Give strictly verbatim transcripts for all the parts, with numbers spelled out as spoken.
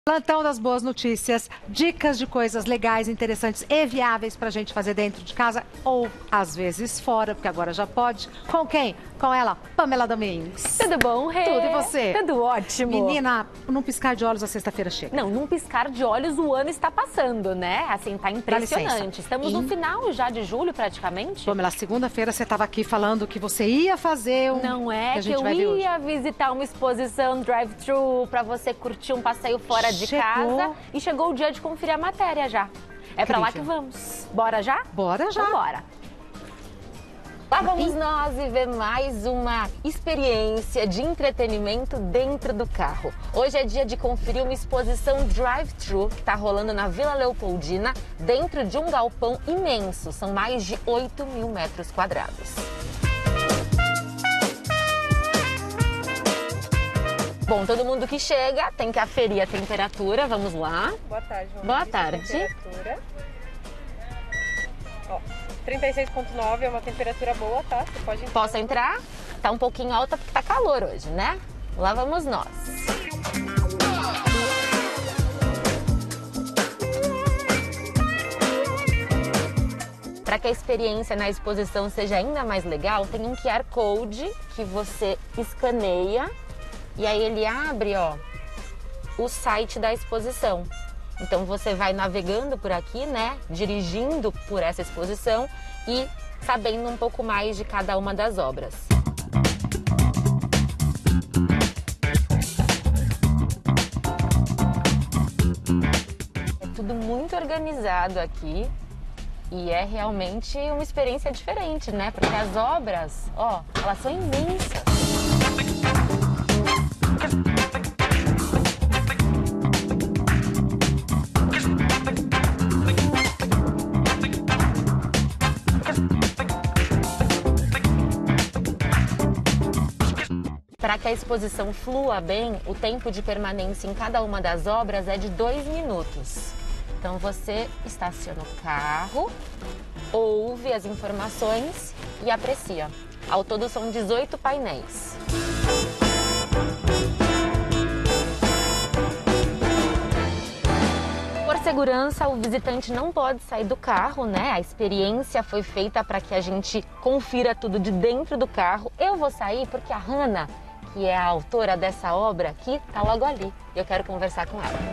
Plantão das boas notícias, dicas de coisas legais, interessantes e viáveis pra gente fazer dentro de casa ou às vezes fora, porque agora já pode. Com quem? Com ela, Pamela Domingues. Tudo bom, Rê? Tudo, e você? Tudo ótimo. Menina, num piscar de olhos a sexta-feira chega. Não, num piscar de olhos o ano está passando, né? Assim, tá impressionante. Estamos e... no final já de julho, praticamente. Pamela, segunda-feira você estava aqui falando que você ia fazer um... Não é, que, que eu ia visitar uma exposição drive-thru pra você curtir um passeio fora de Chegou. casa. E chegou o dia de conferir a matéria já. É pra lá que vamos. Bora já? Bora já. Então bora. Lá vamos nós viver mais uma experiência de entretenimento dentro do carro. Hoje é dia de conferir uma exposição drive-thru que está rolando na Vila Leopoldina, dentro de um galpão imenso. São mais de oito mil metros quadrados. Bom, todo mundo que chega tem que aferir a temperatura. Vamos lá. Boa tarde. Vamos Boa medir tarde. a temperatura. Ó, trinta e seis ponto nove é uma temperatura boa, tá? Você pode entrar. Posso entrar? Tá um pouquinho alta porque tá calor hoje, né? Lá vamos nós. Para que a experiência na exposição seja ainda mais legal, tem um Q R Code que você escaneia e aí ele abre, ó, o site da exposição. Então você vai navegando por aqui, né, dirigindo por essa exposição e sabendo um pouco mais de cada uma das obras. É tudo muito organizado aqui e é realmente uma experiência diferente, né? Porque as obras, ó, elas são imensas. Para que a exposição flua bem, o tempo de permanência em cada uma das obras é de dois minutos. Então você estaciona o carro, ouve as informações e aprecia. Ao todo são dezoito painéis. Por segurança, o visitante não pode sair do carro, né? A experiência foi feita para que a gente confira tudo de dentro do carro. Eu vou sair porque a Hannah, que é a autora dessa obra aqui, tá logo ali. Eu quero conversar com ela.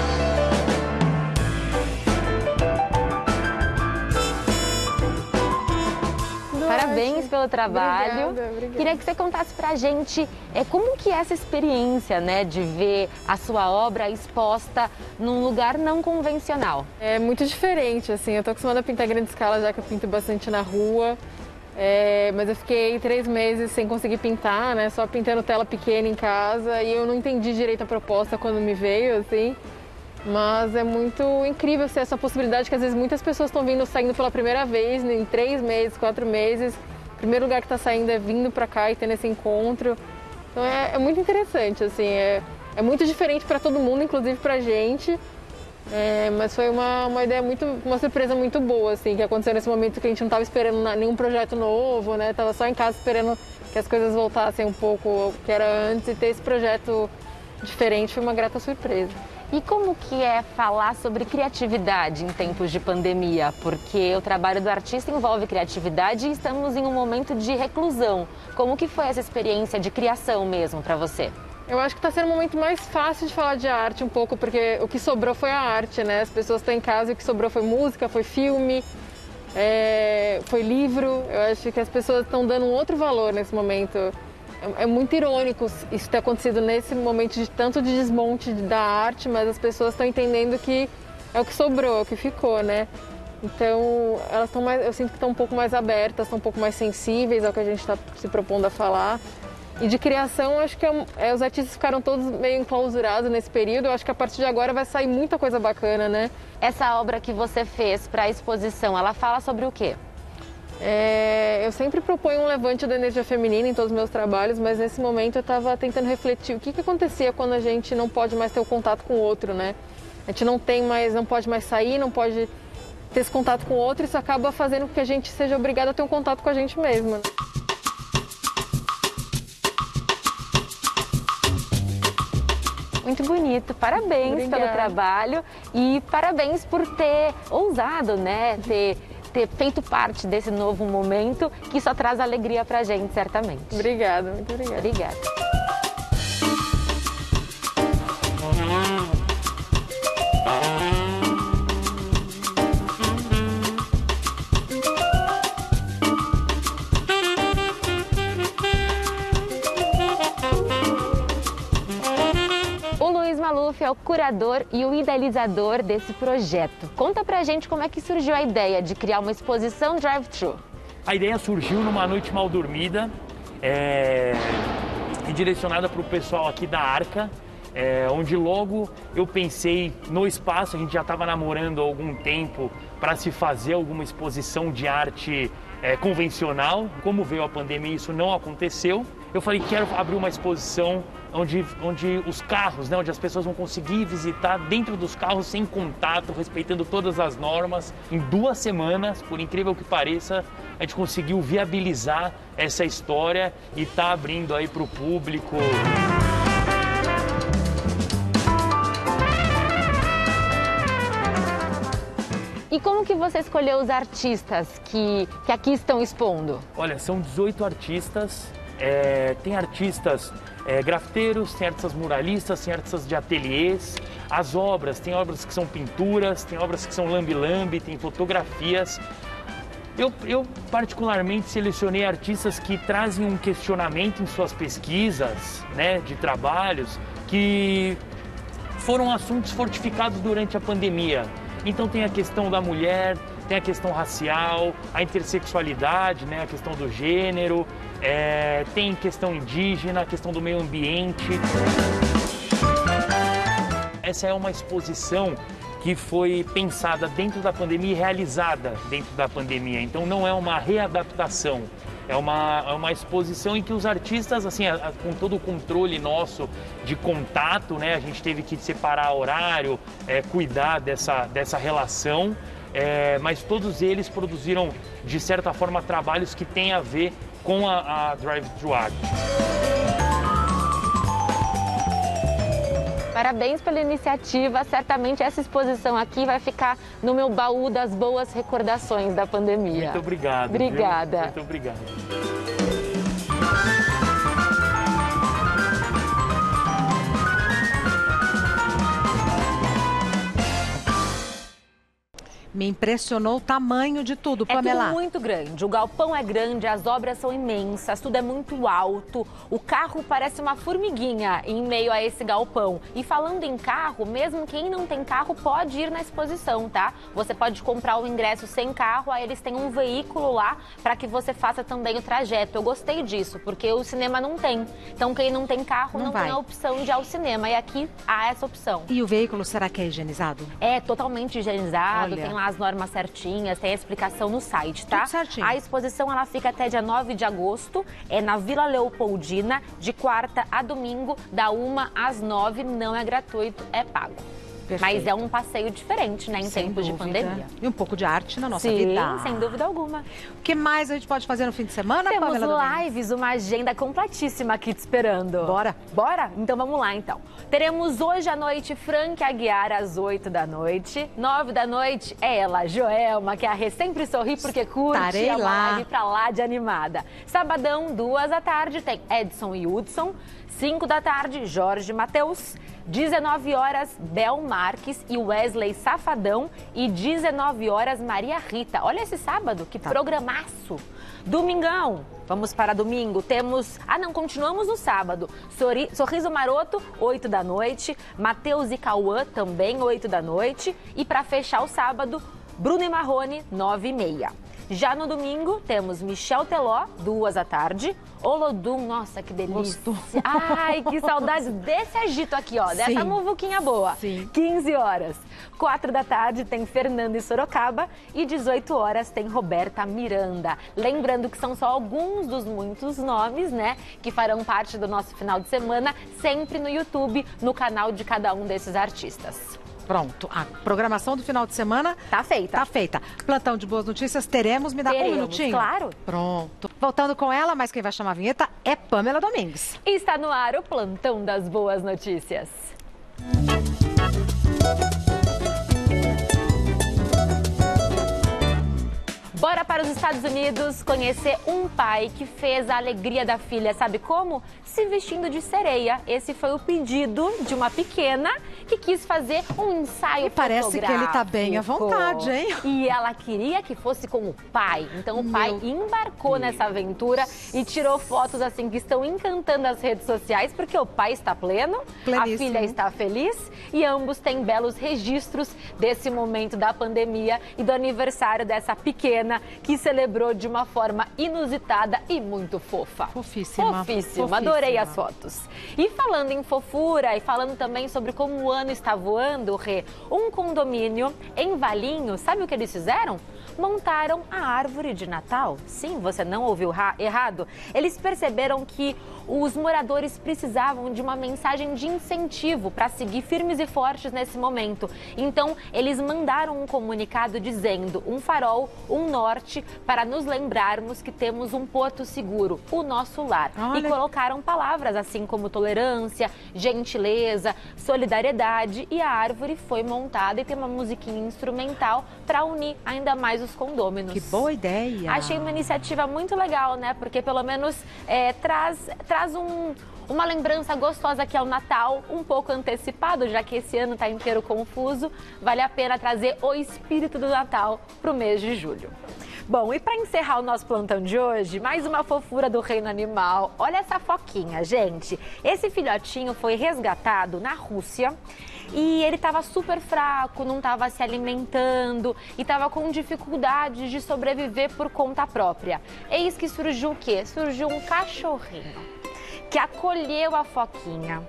Parabéns pelo trabalho. Obrigada, obrigada. Queria que você contasse pra gente é, como que é essa experiência, né, de ver a sua obra exposta num lugar não convencional. É muito diferente, assim. Eu tô acostumada a pintar em grande escala, já que eu pinto bastante na rua. É, mas eu fiquei três meses sem conseguir pintar, né? Só pintando tela pequena em casa e eu não entendi direito a proposta quando me veio, assim. Mas é muito incrível ser essa possibilidade que às vezes muitas pessoas estão vindo, saindo pela primeira vez, em três meses, quatro meses. O primeiro lugar que está saindo é vindo para cá e tendo esse encontro. Então é, é muito interessante, assim. É, é muito diferente para todo mundo, inclusive para gente. É, mas foi uma, uma ideia muito, uma surpresa muito boa, assim, que aconteceu nesse momento que a gente não estava esperando nenhum projeto novo, né? Tava só em casa esperando que as coisas voltassem um pouco ao que era antes e ter esse projeto diferente foi uma grata surpresa. E como que é falar sobre criatividade em tempos de pandemia? Porque o trabalho do artista envolve criatividade e estamos em um momento de reclusão. Como que foi essa experiência de criação mesmo para você? Eu acho que está sendo um momento mais fácil de falar de arte um pouco, porque o que sobrou foi a arte, né? As pessoas estão em casa e o que sobrou foi música, foi filme, é... foi livro. Eu acho que as pessoas estão dando um outro valor nesse momento. É muito irônico isso ter acontecido nesse momento de tanto de desmonte da arte, mas as pessoas estão entendendo que é o que sobrou, é o que ficou, né? Então, elas estão mais, eu sinto que estão um pouco mais abertas, estão um pouco mais sensíveis ao que a gente está se propondo a falar. E de criação, acho que é, é, os artistas ficaram todos meio enclausurados nesse período. Eu acho que a partir de agora vai sair muita coisa bacana, né? Essa obra que você fez para a exposição, ela fala sobre o quê? É, eu sempre proponho um levante da energia feminina em todos os meus trabalhos, mas nesse momento eu estava tentando refletir o que, que acontecia quando a gente não pode mais ter o contato com o outro, né? A gente não tem mais, não pode mais sair, não pode ter esse contato com o outro, isso acaba fazendo com que a gente seja obrigado a ter um contato com a gente mesma. O Muito bonito. Parabéns Obrigada. pelo trabalho e parabéns por ter ousado, né? Ter, ter feito parte desse novo momento que só traz alegria pra gente, certamente. Obrigada, muito obrigada. Obrigada. Maluf é o curador e o idealizador desse projeto. Conta pra gente como é que surgiu a ideia de criar uma exposição drive-thru. A ideia surgiu numa noite mal dormida, é, e direcionada para o pessoal aqui da Arca, é, onde logo eu pensei no espaço. A gente já estava namorando há algum tempo para se fazer alguma exposição de arte é, convencional. Como veio a pandemia, isso não aconteceu. Eu falei, quero abrir uma exposição onde, onde os carros, né, onde as pessoas vão conseguir visitar dentro dos carros sem contato, respeitando todas as normas. Em duas semanas, por incrível que pareça, a gente conseguiu viabilizar essa história e está abrindo aí para o público. E como que você escolheu os artistas que, que aqui estão expondo? Olha, são dezoito artistas. É, tem artistas é, grafiteiros, tem artistas muralistas, tem artistas de ateliês. As obras, tem obras que são pinturas, tem obras que são lambe-lambe, tem fotografias. Eu, eu particularmente selecionei artistas que trazem um questionamento em suas pesquisas, né, de trabalhos, que foram assuntos fortificados durante a pandemia. Então tem a questão da mulher, tem a questão racial, a intersexualidade, né, a questão do gênero, é, tem questão indígena, a questão do meio ambiente. Essa é uma exposição que foi pensada dentro da pandemia e realizada dentro da pandemia. Então não é uma readaptação, é uma, é uma exposição em que os artistas, assim, a, a, com todo o controle nosso de contato, né, a gente teve que separar horário, é, cuidar dessa, dessa relação, é, mas todos eles produziram, de certa forma, trabalhos que têm a ver com a, a Drive-Thru Art. Parabéns pela iniciativa, certamente essa exposição aqui vai ficar no meu baú das boas recordações da pandemia. Muito obrigado. Obrigada. Viu? Muito obrigado. Me impressionou o tamanho de tudo, Pamela. É tudo muito grande. O galpão é grande, as obras são imensas, tudo é muito alto. O carro parece uma formiguinha em meio a esse galpão. E falando em carro, mesmo quem não tem carro pode ir na exposição, tá? Você pode comprar o ingresso sem carro, aí eles têm um veículo lá para que você faça também o trajeto. Eu gostei disso, porque o cinema não tem. Então quem não tem carro não, não tem a opção de ir ao cinema. E aqui há essa opção. E o veículo, será que é higienizado? É totalmente higienizado, Olha. tem lá as normas certinhas, tem a explicação no site, tá? Tudo certinho. A exposição ela fica até dia nove de agosto, é na Vila Leopoldina, de quarta a domingo, da uma às nove, não é gratuito, é pago. Perfeito. Mas é um passeio diferente, né, em Sem tempos dúvida. de pandemia. E um pouco de arte na nossa Sim, vida. sem dúvida alguma. O que mais a gente pode fazer no fim de semana, Temos Pamela Domingues? lives, uma agenda completíssima aqui te esperando. Bora. Bora? Então vamos lá, então. Teremos hoje à noite Frank Aguiar às oito da noite. nove da noite é ela, Joelma, que a Rê sempre sorri porque curte Estarei a lá. live pra lá de animada. Sabadão, duas da tarde, tem Edson e Hudson. cinco da tarde, Jorge Matheus. dezenove horas, Bel Marques e Wesley Safadão. E dezenove horas, Maria Rita. Olha esse sábado, que Tá. programaço. Domingão, vamos para domingo. Temos... Ah, não, continuamos no sábado. Sori... Sorriso Maroto, oito da noite. Matheus e Cauã, também oito da noite. E para fechar o sábado, Bruno e Marrone, nove e meia. Já no domingo, temos Michel Teló, duas da tarde. Olodum, nossa, que delícia. Gostou. Ai, que saudade desse agito aqui, ó. Dessa Sim. muvuquinha boa. Sim. quinze horas. quatro da tarde tem Fernando e Sorocaba. E dezoito horas tem Roberta Miranda. Lembrando que são só alguns dos muitos nomes, né? Que farão parte do nosso final de semana, sempre no YouTube, no canal de cada um desses artistas. Pronto, a programação do final de semana Tá feita. tá feita. Plantão de boas notícias, teremos. Me dá Teremos, um minutinho? claro. Pronto. Voltando com ela, mas quem vai chamar a vinheta é Pamela Domingues. E está no ar o Plantão das Boas Notícias. Bora para os Estados Unidos conhecer um pai que fez a alegria da filha, sabe como? Se vestindo de sereia. Esse foi o pedido de uma pequena que quis fazer um ensaio E parece que ele tá bem à vontade, hein? E ela queria que fosse com o pai. Então o pai Meu embarcou Deus. nessa aventura e tirou fotos assim que estão encantando as redes sociais, porque o pai está pleno, Pleníssimo. a filha está feliz e ambos têm belos registros desse momento da pandemia e do aniversário dessa pequena que celebrou de uma forma inusitada e muito fofa. Fofíssima. Fofíssima. Fofíssima. Adorei as fotos. E falando em fofura e falando também sobre como o ano está voando, Rê, um condomínio em Valinhos, sabe o que eles fizeram? Montaram a árvore de Natal. Sim, você não ouviu errado. Eles perceberam que os moradores precisavam de uma mensagem de incentivo para seguir firmes e fortes nesse momento. Então, eles mandaram um comunicado dizendo um farol, um norte, para nos lembrarmos que temos um porto seguro, o nosso lar. Olha. E colocaram palavras assim como tolerância, gentileza, solidariedade, e a árvore foi montada e tem uma musiquinha instrumental para unir ainda mais os condôminos. Que boa ideia. Achei uma iniciativa muito legal, né? Porque pelo menos é, traz, traz um, uma lembrança gostosa que é o Natal, um pouco antecipado, já que esse ano está inteiro confuso. Vale a pena trazer o espírito do Natal para o mês de julho. Bom, e para encerrar o nosso plantão de hoje, mais uma fofura do reino animal. Olha essa foquinha, gente. Esse filhotinho foi resgatado na Rússia e ele estava super fraco, não estava se alimentando e estava com dificuldade de sobreviver por conta própria. Eis que surgiu o quê? Surgiu um cachorrinho que acolheu a foquinha,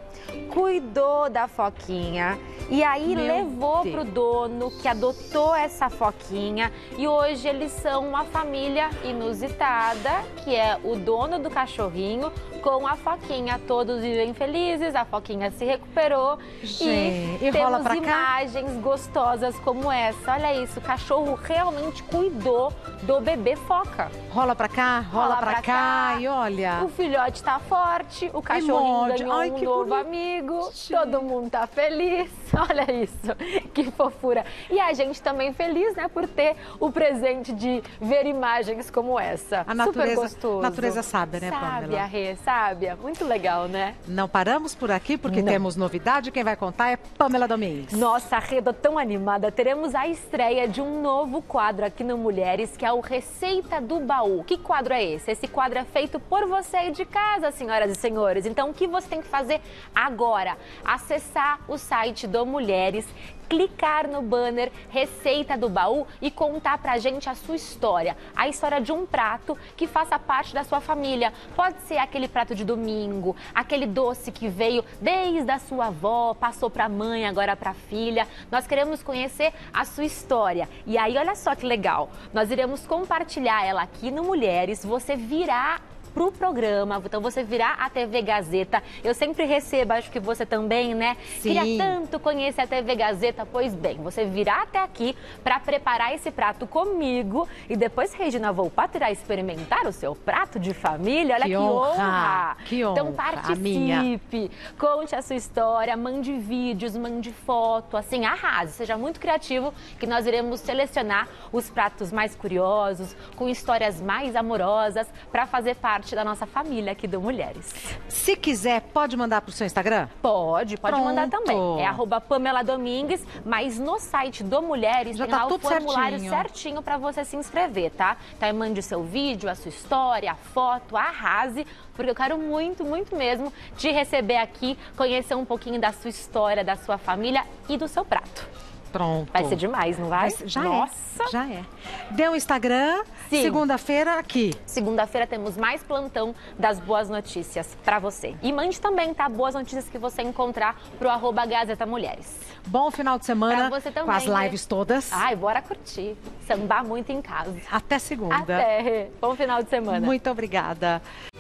cuidou da foquinha e aí Meu levou Deus. pro dono que adotou essa foquinha, e hoje eles são uma família inusitada, que é o dono do cachorrinho com a foquinha. Todos vivem felizes, a foquinha se recuperou. Gente, e, e rola temos pra cá? imagens gostosas como essa. Olha isso, o cachorro realmente cuidou do bebê foca. Rola pra cá, rola, Rola pra, pra cá, cá. e olha. O filhote tá forte, o cachorrinho morde. ganhou Ai, um que novo bonitinho. amigo, todo mundo tá feliz. Olha isso, que fofura. E a gente também feliz, né, por ter o presente de ver imagens como essa. A natureza, Super gostoso. natureza sábia, né, Sábia, Pamela? Rê, sábia. Muito legal, né? Não paramos por aqui porque Não. temos novidade. Quem vai contar é Pamela Domingues. Nossa, Reda, tão animada. Teremos a estreia de um novo quadro aqui no Mulheres, que é o Receita do Baú. Que quadro é esse? Esse quadro é feito por você aí de casa, senhoras e senhores. Então, o que você tem que fazer agora? Acessar o site do Mulheres, clicar no banner Receita do Baú e contar pra gente a sua história. A história de um prato que faça parte da sua família. Pode ser aquele prato de domingo, aquele doce que veio desde a sua avó, passou pra mãe, agora pra filha. Nós queremos conhecer a sua história. E aí, olha só que legal. Nós iremos compartilhar ela aqui no Mulheres. Você virá pro programa, então você virá a T V Gazeta. Eu sempre recebo, acho que você também, né? Sim. Queria tanto conhecer a T V Gazeta. Pois bem, você virá até aqui para preparar esse prato comigo e depois Regina Volpato irá experimentar o seu prato de família. Olha Que que, honra, honra! que Então honra, a minha. participe, conte a sua história, mande vídeos, mande foto, assim, arrase, seja muito criativo, que nós iremos selecionar os pratos mais curiosos, com histórias mais amorosas, para fazer parte da nossa família aqui do Mulheres. Se quiser, pode mandar pro seu Instagram? Pode, pode Pronto. mandar também. É arroba Pamela Domingues, mas no site do Mulheres Já tem tá lá o tudo formulário certinho. certinho para você se inscrever, tá? Então aí mande o seu vídeo, a sua história, a foto, arrase, porque eu quero muito, muito mesmo te receber aqui, conhecer um pouquinho da sua história, da sua família e do seu prato. Pronto. Vai ser demais, não vai? Vai ser- já Nossa! é, já é. Deu um Instagram, Sim. segunda-feira aqui. Segunda-feira temos mais plantão das boas notícias pra você. E mande também, tá? Boas notícias que você encontrar pro arroba Gazeta Mulheres. Bom final de semana Pra você também, com as né? lives todas. Ai, bora curtir. Sambar muito em casa. Até segunda. Até. Bom final de semana. Muito obrigada.